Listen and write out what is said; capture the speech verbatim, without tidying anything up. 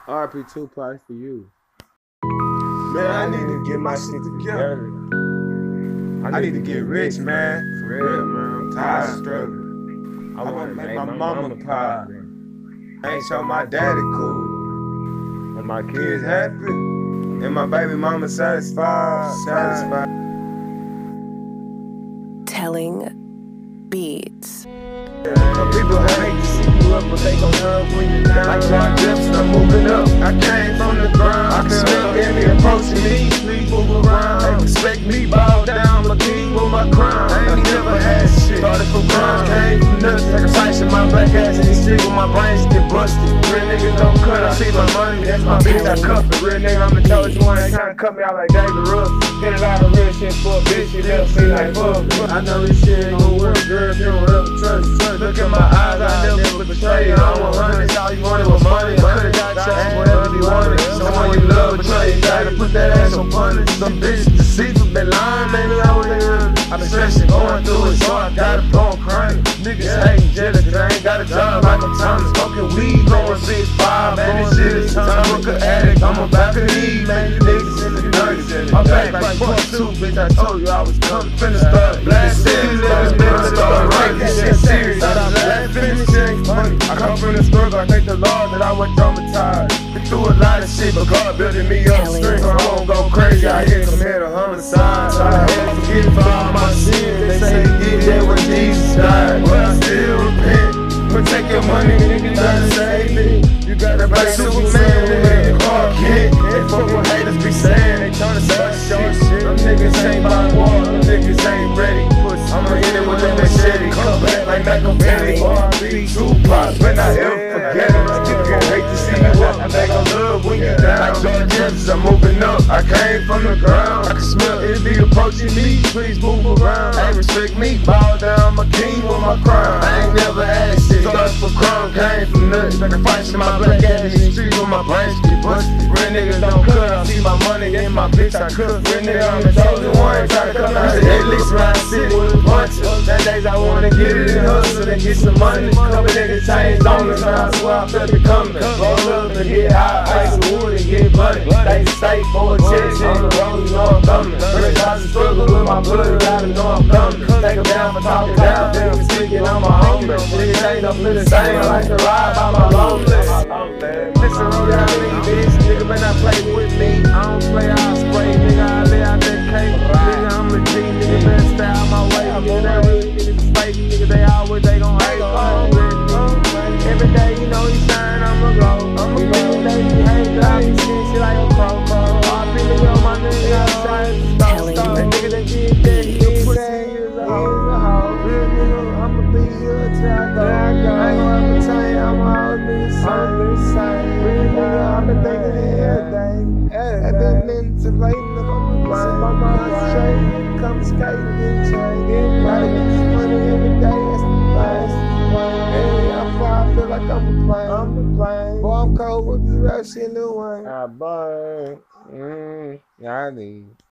R P Tupac for you. Man, I need to get my shit together. I need to get rich, man. For real, man. I'm tired of struggling. I wanna make my mama proud. I ain't show my daddy cool. And my kids happy. And my baby mama satisfied. Satisfied. Telling Beats. Some people hate to see you up, but they gon' love when you down. Like John Jefferson, I'm moving up. I came from the ground. I can smell envy approaching me. Please move around. They respect me, bow down. I'm a king with my crown. I ain't never had shit. Started from crime, came from nothing. Sacrificing my black ass and these shit with my brains get busted. Real niggas don't cut. I see my money, that's my bitch. I cuff it. Real nigga, I'm the chosen one. They tryna cut me out like David Ruff. Get a lot of real shit for a bitch. She left me like fuck. I know this shit ain't gon' work, girl. If you don't ever trust. Look in my eyes, I never betray you. I want hundreds, all you wanted was money. I could've got changed, whatever you wanted. Someone you love betray you, gotta put that ass on punish. Some bitches deceitful, been lying, maybe I would've. I've been stressing, going through it, so I gotta go on crying. Niggas hating jealous, cause I ain't got a job like I'm Thomas. Smoking weed, going six five, man, this shit is time. I'm a addict, I'm about to need, man, you niggas in the dirty. I'm back like part two, bitch, I told you I was coming. Finna start blasting, niggas, finna start writing, this shit serious. I come from the struggle, I thank the Lord that I was traumatized. Been through a lot of shit, but God building me up strength. I won't go crazy, I hit commit a homicide. I had to forgive for all my sins. They say you did that when Jesus died, but I still repent. Protect your money, nigga, you gotta save me. You gotta play Superman and Clark Kent. They fuck what haters be saying, they tryna start shit. Them niggas ain't by war, them niggas ain't ready. I'ma hit it with a machete, come back like Machiavelli. R P Tupac, when I ever forget it. Nigga hate to see you up, they gon' love when you down. Like John Jefferson, I'm moving up, I came from the ground. I can smell envy approaching me, please move around. They respect me, bow down, I'm a king with my crown. I ain't never had shit, started from crime, came from nothing. Sacrificing my black ass in the street with my brains get busted. Real niggas don't cut, I see my money in my bitch, I cook. Real nigga, I'm the chosen one, try to come out the at round city. Bunch of that days I wanna get it and hustle and get some money. Couple niggas changed on us, now I swear I felt it coming. Roll up and get high, ice and wood and get money. They stay for a check, on the road you know I'm coming. Real I struggle with my blood, you gotta know I'm coming. Take them down for talking down, them speaking on my homie. Niggas ain't up in the same, I like to ride by my lonely. Listen, roll down nigga, bitch, nigga better not play with me. I don't play, I spray, nigga, I lay out that cake. Nigga, I'm the G, nigga, better stay out my way. Nigga, they really get it fake, nigga, they always, they gon' hate on me. Every day, you know he shine, I'ma go. I'ma go, they be hating, I be seeing shit like a crow. I feel it on my nigga, I'm trying to stop, stop. That nigga that did that, he a pussy, he is a hoe. Real nigga, I'ma be here till I go. I ain't gonna ever tell you, I'ma always be the same. Real nigga, I've been thinking it every day. I've been meant to play, nigga, I'm blind. My mama's straight, come skating, get changed. Gotta get this money every day, that's the price. Hey, I fly, I feel like I'm a plane. I'm a plane. Boy, I'm cold with this rap shit, Lil Wayne. Ah, boy. Mmm, yeah, I need.